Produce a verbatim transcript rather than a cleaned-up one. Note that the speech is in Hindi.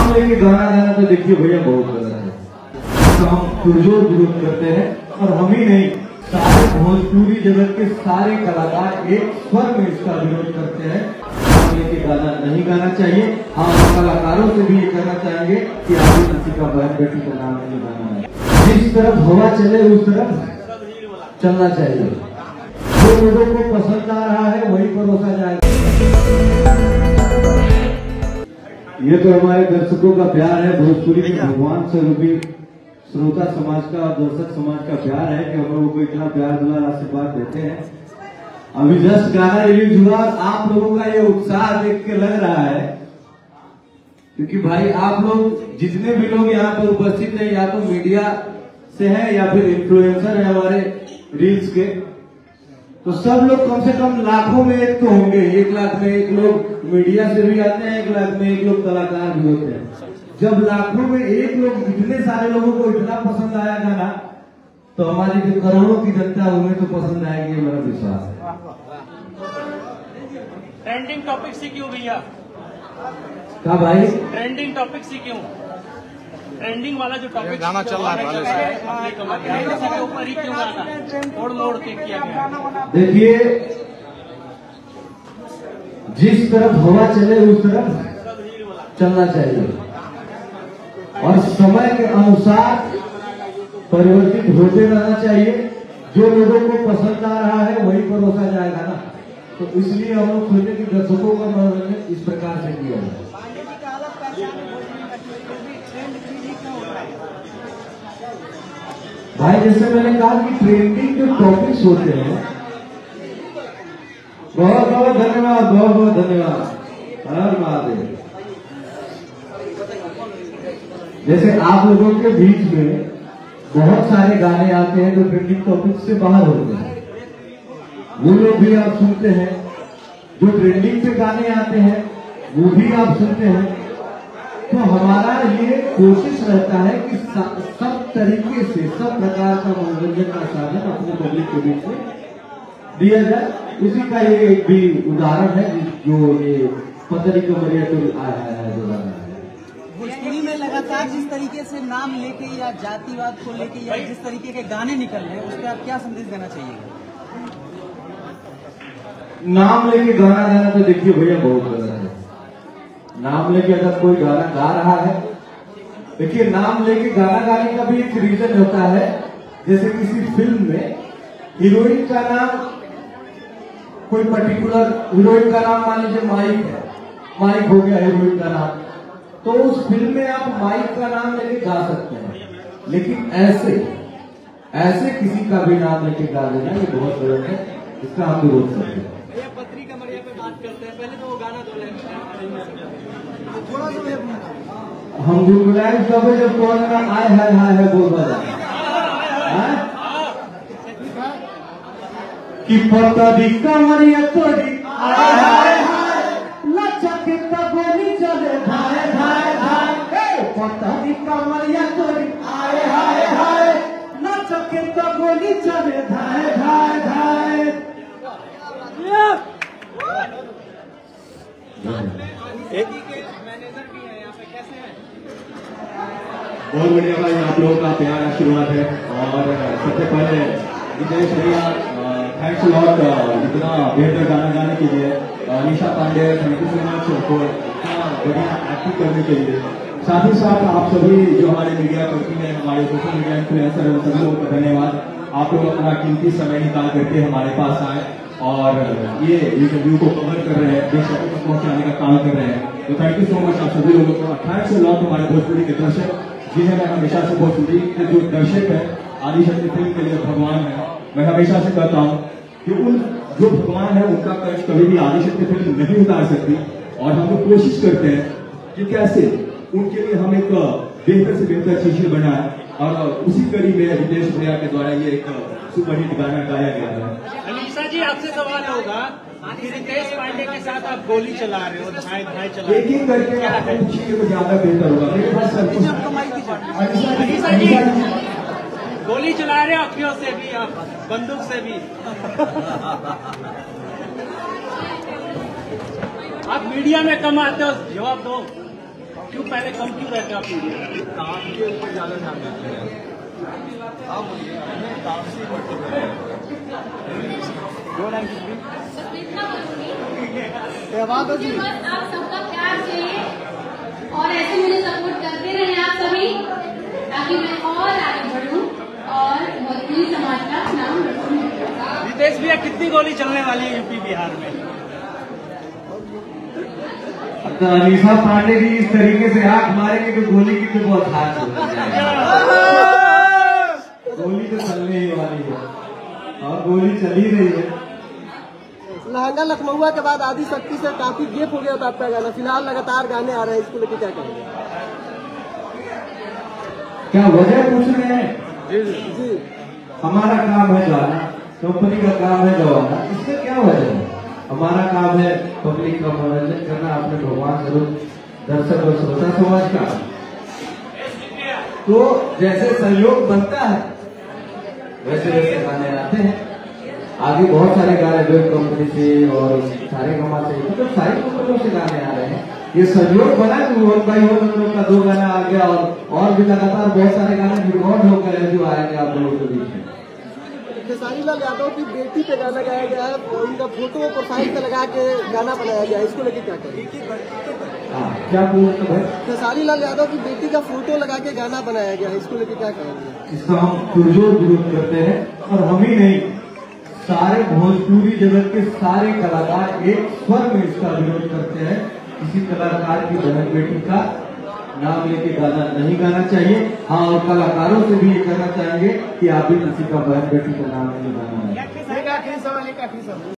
नाम लेके गाना गाना तो देखिए भैया बहुत गलत है। तो हम पुरजोर विरोध करते हैं और हम ही नहीं, सारे भोजपुरी जगत के सारे कलाकार एक स्वर में इसका विरोध करते हैं। नाम लेके गाना नहीं गाना चाहिए। हम कलाकारों से भी ये कहना चाहेंगे कि आगे किसी का बहन बेटी का नाम नहीं गाना है। जिस तरफ हवा चले उस तरफ चलना चाहिए। जो लोगों को पसंद आ रहा है वही परोसा जाएगा। ये तो हमारे दर्शकों का प्यार है, भोजपुरी के भगवान स्वरूपी श्रोता समाज का और दर्शक समाज का प्यार है कि हम लोगों को इतना प्यार दुलार आशीर्वाद देते हैं। अभी जस्ट गाना रिलीज हुआ और आप लोगों का ये उत्साह देख के लग रहा है, क्योंकि भाई आप लोग जितने भी लोग यहाँ पर उपस्थित हैं या तो मीडिया से हैं या फिर इन्फ्लुएंसर है हमारे रील्स के, तो सब लोग कम से कम लाखों में एक तो होंगे। एक लाख में एक लोग मीडिया से भी आते हैं, एक लाख में एक लोग कलाकार भी होते हैं। जब लाखों में एक लोग, इतने सारे लोगों को इतना पसंद आया गाना, तो हमारी जो करोड़ों की जनता उन्हें तो पसंद आएगी, मेरा विश्वास है। ट्रेंडिंग टॉपिक से क्यों भैया? क्या भाई? ट्रेंडिंग टॉपिक से क्यों? ट्रेंडिंग वाला जो टॉपिक गाना चल रहा है उसके ऊपर ही क्यों गाना मोड़ मोड़ के किया गया? देखिए, जिस तरफ हवा चले उस तरफ चलना चाहिए और समय के अनुसार परिवर्तित होते रहना चाहिए। जो लोगों को पसंद आ रहा है वही परोसा जाएगा ना, तो इसलिए हम लोग सोचे कि दर्शकों का मनोरंजन इस प्रकार से किया जाए। भाई जैसे मैंने कहा कि ट्रेंडिंग जो टॉपिक्स होते हैं, बहुत बहुत धन्यवाद, बहुत बहुत धन्यवाद, हर महादेव। जैसे आप लोगों के बीच में बहुत सारे गाने आते हैं जो ट्रेंडिंग टॉपिक से बाहर होते हैं, वो लोग भी आप सुनते हैं। जो ट्रेंडिंग पे गाने आते हैं वो भी आप सुनते हैं। तो हमारा ये कोशिश रहता है कि सब तरीके से, सब प्रकार का मनोरंजन का साधन अपने पब्लिक के बीच में दिया जाए। उसी का ये एक भी उदाहरण है जो ये पतरी कमरिया तो आया है जो गाना है। भोजपुरी में लगातार जिस तरीके से नाम लेके या जातिवाद को लेके या जिस तरीके के गाने निकल रहे हैं, उस पर आप क्या संदेश देना चाहिए? नाम लेके गाना गाना तो देखिए भैया बहुत गलत है। नाम लेके अगर कोई गाना गा रहा है, देखिए नाम लेके गाना गाने का भी एक रीजन होता है। जैसे किसी फिल्म में हीरोइन का नाम, कोई पर्टिकुलर हीरोइन का नाम मान लीजिए माइक है, माइक हो गया हीरोइन का नाम, तो उस फिल्म में आप माइक का नाम लेके गा सकते हैं। लेकिन ऐसे ऐसे किसी का भी नाम लेके गा देना ये बहुत गलत है, इसका हम विरोध करते हैं। पत्री कमरिया पे बात करते हैं, पहले तो वो गाना दो थोड़ा सा हम गुनगुनाए सब जब कौन ना आए है हाय है बोल बजा कि पतरी कमरिया तोरी आए हाय हाय लचक गोली चले धाय धाय धाय। पतरी कमरिया तोरी आए हाय हाय लचक गोली चले धाय धाय धाय। बहुत बढ़िया भाई, आप लोगों का प्यार आशीर्वाद है। और सबसे पहले विजय भैया थैंक्स लॉट इतना बेहतर गाना गाने के लिए। Nisha Pande thank you so much for इतना बढ़िया एक्टिंग करने के लिए। साथ ही साथ आप सभी जो हमारे मीडिया कर्मी हैं, हमारे सोशल मीडिया इन्फ्लुएंसर हैं, सभी लोगों का धन्यवाद। आप लोग अपना कीमती समय निकाल करके हमारे पास आए और ये इंटरव्यू को कवर कर रहे हैं, दर्शकों तक पहुंचाने का काम कर रहे हैं। तो थैंक यू सो मच आप सभी लोगों को। थैंक्स लॉट हमारे भोजपुरी के दर्शक जिन्हें मैं हमेशा से भोजपुरी के जो दर्शक है आदिशक्ति फिल्म के लिए भगवान है। मैं हमेशा से कहता हूँ कि उन जो भगवान है उनका कर्ज कभी भी आदिशक्ति फिल्म नहीं उतार सकती। और हम लोग कोशिश करते हैं कि कैसे उनके लिए हम एक बेहतर से बेहतर चीजें बनाए। और उसी कड़ी में रितेश भैया के द्वारा ये एक सुपरहिट गाना गाया गया है। अनीशा जी आपसे सवाल होगा कि रितेश पांडे के साथ आप गोली चला रहे हो, धाए धाए चला एक एक करके आप पूछिए तो ज्यादा बेहतर होगा। मेरे पास सब कुछ। अनीशा जी गोली चला रहे हो, अखियों से भी, आप बंदूक से भी। आप मीडिया में कम आते हो, जवाब दो। क्यों पहले कम क्यों रहते हैं आप मीडिया? काम के ऊपर ज्यादा ध्यान देते हैं। आप बोलिए, हमें काम से ही बढ़ते हैं। धन्यवाद जी। बस आप सबका प्यार चाहिए और ऐसे मुझे सपोर्ट करते रहे आप सभी, ताकि मैं और आगे बढ़ूं और भोजपुरी समाज का नाम रोशन करूं। रितेश भैया, कितनी गोली चलने वाली है यूपी बिहार में? तो अनीशा पांडे जी इस तरीके से आंख मारेंगे तो गोली की तो बहुत हाथ हो गोली तो चलने ही वाली है और गोली चल ही रही है। लहंगा लखनऊ के बाद आदि शक्ति से काफी गेप हो गया था आपका गाना, फिलहाल लगातार गाने आ रहे हैं, इसको लेकर क्या कहेंगे? क्या वजह पूछ रहे हैं? जी जी हमारा काम है गाना, कंपनी का काम है गवाना, इसमें क्या वजह है? हमारा काम है पब्लिक का मनोरंजन करना, अपने भगवान स्वरूप दर्शक और श्रोता समाज का। तो जैसे सहयोग बनता है वैसे वैसे गाने आते हैं। आगे बहुत सारे गाने जो कंपनी से और सारे गमा से, मतलब सारी कंपनियों से गाने आ रहे हैं। ये सहयोग बना कि वन बाई वन हम लोग का दो गाना आ गया और और भी लगातार बहुत सारे गाने रिकॉर्ड हो गए जो आएंगे आप लोगों के बीच में। खेसारी लाल यादव की बेटी पे गाना गाया गया है, उनका फोटो प्रोफाइल पे लगा के गाना बनाया गया है, इसको लेके क्या कहेंगे? हाँ, क्या पूछते हैं? खेसारी लाल यादव की बेटी का फोटो लगा के गाना बनाया गया है, इसको लेके क्या कहेंगे? इसका हम पुरजोर विरोध करते हैं और हम ही नहीं, सारे भोजपुरी जगत के सारे कलाकार एक स्वर में इसका विरोध करते हैं। किसी कलाकार की बहन बेटी का नाम लेके गाना नहीं गाना चाहिए। हाँ, और कलाकारों से भी ये कहना चाहेंगे कि आप भी किसी का बहन बेटी का नाम नहीं गाना है।